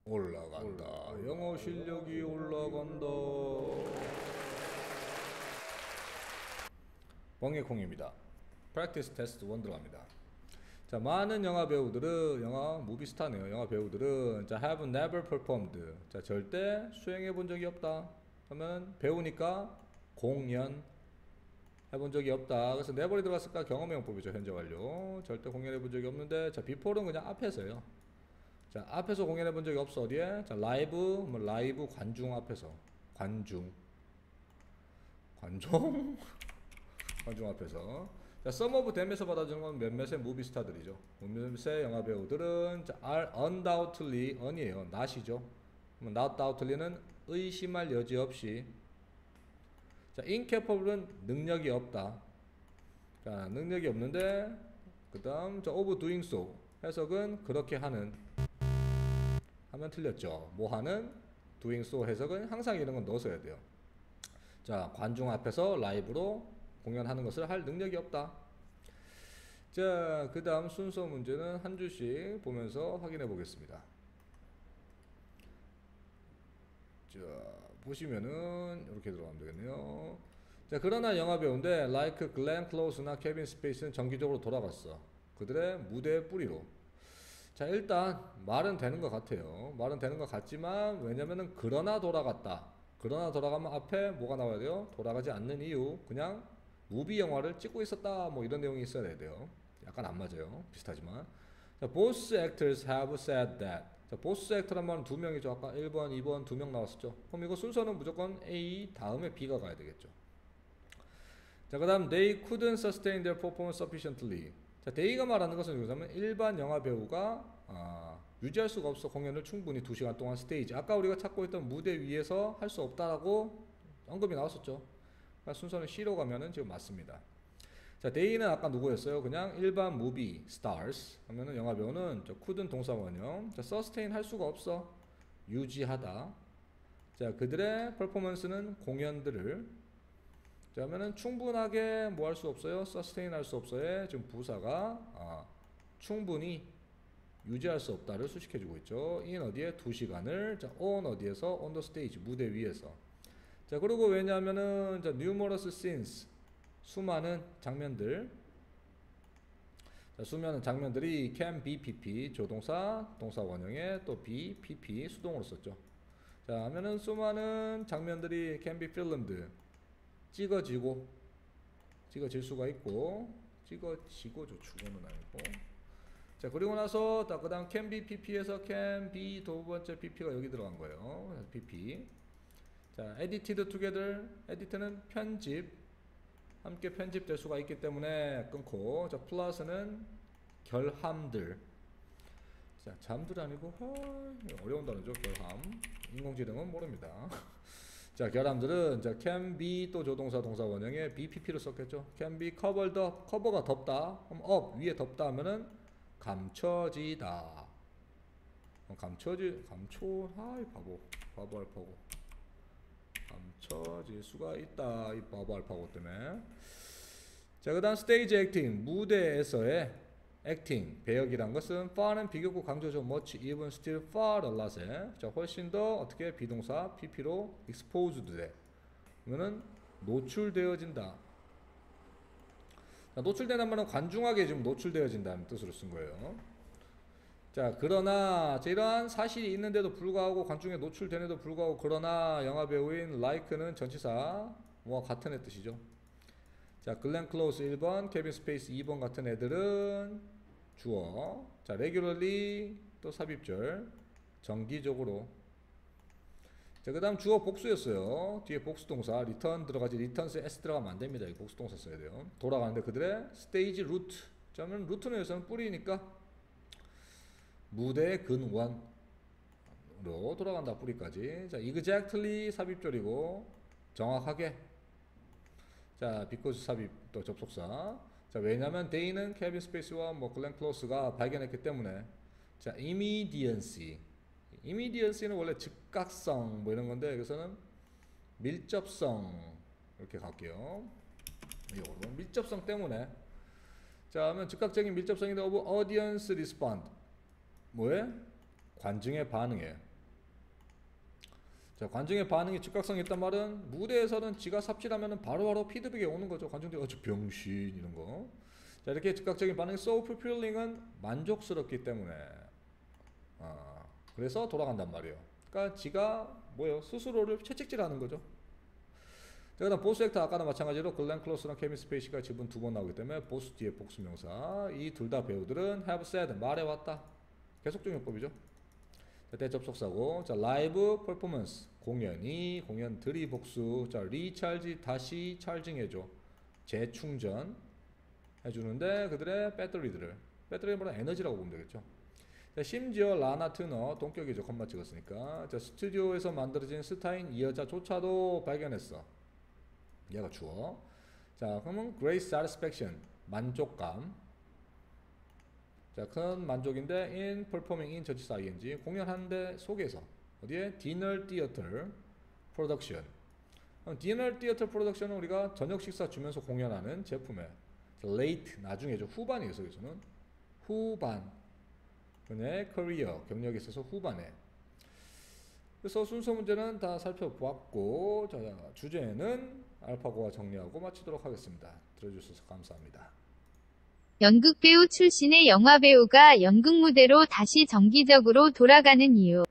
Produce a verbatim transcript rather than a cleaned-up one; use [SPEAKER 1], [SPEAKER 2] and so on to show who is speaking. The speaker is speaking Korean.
[SPEAKER 1] 올라간다. 영어 실력이 올라간다. 멍게콩입니다. 프랙티스 테스트 일 들어갑니다. 자, 많은 영화 배우들은, 영화 무비스타네요. 영화 배우들은 자, have never performed. 자, 절대 수행해 본 적이 없다. 그러면 배우니까 공연 해본 적이 없다. 그래서 never이 들어갔을까? 경험형법이죠. 현재 완료. 절대 공연해 본 적이 없는데, 자, before는 그냥 앞에서요. 자, 앞에서 공연해 본 적이 없어. 어디에? 자, 라이브, 뭐 라이브 관중 앞에서. 관중. 관종? 관중 앞에서. 자, some of them에서 받아주는 건 몇몇의 무비 스타들이죠. 몇몇의 영화 배우들은 자, are undoubtedly, un이에요. not이죠. not doubtedly는 의심할 여지 없이. 자, incapable은 능력이 없다. 자, 능력이 없는데, 그 다음, 자, of doing so. 해석은 그렇게 하는. 하면 틀렸죠. 뭐 하는? doing so 해석은 항상 이런 건 넣어서 해야 돼요. 자, 관중 앞에서 라이브로 공연하는 것을 할 능력이 없다. 자, 그 다음 순서 문제는 한 줄씩 보면서 확인해 보겠습니다. 자, 보시면은 이렇게 들어가면 되겠네요. 자, 그러나 영화 배우인데 like 글렌 클로스나 케빈 스페이스는 정기적으로 돌아갔어. 그들의 무대 뿌리로. 자, 일단 말은 되는 것 같아요. 말은 되는 것 같지만 왜냐면은 그러나 돌아갔다. 그러나 돌아가면 앞에 뭐가 나와야 돼요? 돌아가지 않는 이유. 그냥 무비 영화를 찍고 있었다. 뭐 이런 내용이 있어야 돼요. 약간 안 맞아요. 비슷하지만. 자, both actors have said that. 자, both actor란 말은 두 명이죠. 아까 일 번, 이 번 두 명 나왔었죠. 그럼 이거 순서는 무조건 A 다음에 B가 가야 되겠죠. 자, 그 다음 they couldn't sustain their performance sufficiently. 자, they가 말하는 것은 뭐냐면 일반 영화 배우가 아, 유지할 수가 없어. 공연을 충분히 두 시간 동안 스테이지. 아까 우리가 찾고 있던 무대 위에서 할 수 없다라고 언급이 나왔었죠. 그러니까 순서는 C로 가면은 지금 맞습니다. 자, they는 아까 누구였어요? 그냥 일반 무비 stars 하면은 영화 배우는 저 couldn't 동사 원형. 자, sustain 할 수가 없어. 유지하다. 자, 그들의 performance는 공연들을. 자, 하면은 충분하게 뭐 할 수 없어요? sustain 할 수 없어요. 지금 부사가 아, 충분히 유지할 수 없다를 수식해주고 있죠. in 어디에? 두 시간을. 자, on 어디에서? on the stage 무대 위에서. 자, 그리고 왜냐하면은 자, numerous scenes 수많은 장면들. 자, 수많은 장면들이 can be pp 조동사 동사 원형에 또 be pp 수동으로 썼죠. 자, 하면은 수많은 장면들이 can be filmed 찍어지고 찍어질 수가 있고 찍어지고죠. 주어는 아니고. 자, 그리고 나서 그 다음 can be pp에서 can be 두 번째 pp가 여기 들어간 거예요. pp. 자, edited together. edit는 편집. 함께 편집될 수가 있기 때문에 끊고. 자, 플러스는 결함들. 자, 잠들 아니고 어, 어려운 단어죠. 결함. 인공지능은 모릅니다. 자, 결함들은 자, can be 또 조동사 동사 원형에 be pp로 썼겠죠. can be covered up. 커버가 덮다. 그럼 up 위에 덮다 하면은 감춰지다. 감춰지 감초 아이 바보 바보 알파고 감춰질 수가 있다. 이 바보 알파고 때문에. 자, 그다음 스테이지 액팅 무대에서의 액팅 배역이란 것은 far는 비교구 강조죠. much, even, still, far, a lot에 자, 훨씬 더 어떻게 비동사 pp로 exposed 돼. 그러면은 노출되어진다. 자, 노출되는 말은 관중하게 지금 노출되어진다는 뜻으로 쓴 거예요. 자, 그러나 자, 이러한 사실이 있는데도 불구하고 관중에 노출되는데도 불구하고 그러나 영화 배우인 like는 전치사 뭐 같은 애 뜻이죠. 자, 글렌 클로스 일 번, 케빈 스페이스 이 번 같은 애들은 주어. 자, regularly 또 삽입절 정기적으로. 자, 그 다음 주어 복수였어요. 뒤에 복수동사 return 들어가지. return스에 s 들어가면 안 됩니다. 이 복수동사 써야 돼요. 돌아가는데 그들의 stage route. 자면 루트는 여기서는 뿌리니까 무대의 근원으로 돌아간다. 뿌리까지. 자, exactly 삽입절이고 정확하게. 자, because 삽입 또 접속사. 자, 왜냐면 they는 케빈 스페이스와 뭐 글렌 클로스가 발견했기 때문에. 자, immediacy. immediacy는 원래 즉각성 뭐 이런 건데 여기서는 밀접성 이렇게 갈게요. 이거로 밀접성 때문에. 자, 하면 즉각적인 밀접성인데 of audience respond 뭐에? 관중의 반응에. 자, 관중의 반응이 즉각성이 있단 말은 무대에서는 지가 삽질하면 바로바로 피드백이 오는 거죠. 관중들이 어저 병신 이런 거. 자, 이렇게 즉각적인 반응이 so fulfilling은 만족스럽기 때문에 아, 그래서 돌아간단 말이에요. 그러니까 지가 뭐예요? 스스로를 채찍질하는 거죠. 자, 그다음 보스 액터 아까랑 마찬가지로 글렌 클로스랑 케빈 스페이시가 지분 두 번 나오기 때문에 보스 뒤에 복수명사. 이 둘 다 배우들은 have said 말해왔다. 계속적용법이죠. 자, 대접속사고. 자, 라이브 퍼포먼스 공연이 공연들이 복수. 자, 리찰지 다시 찰징해줘. 재충전 해주는데 그들의 배터리들을 배터리보다 에너지라고 보면 되겠죠. 자, 심지어 라나 트너 동격이죠. 컴마 찍었으니까. 자, 스튜디오에서 만들어진 스타인 이 여자조차도 발견했어. 얘가 주어. 자, 그러면 great satisfaction 만족감. 자, 큰 만족인데 in performing in 전치사 ing 공연하는데 속에서 어디에 dinner theater production. 그럼 dinner theater production은 우리가 저녁 식사 주면서 공연하는 제품에 late 나중에죠. 후반이겠어. 여기서는 후반. 그네 커리어 경력에 있어서 후반에. 그래서 순서 문제는 다 살펴보았고 자, 주제는 알파고와 정리하고 마치도록 하겠습니다. 들어주셔서 감사합니다.
[SPEAKER 2] 연극 배우 출신의 영화 배우가 연극 무대로 다시 정기적으로 돌아가는 이유.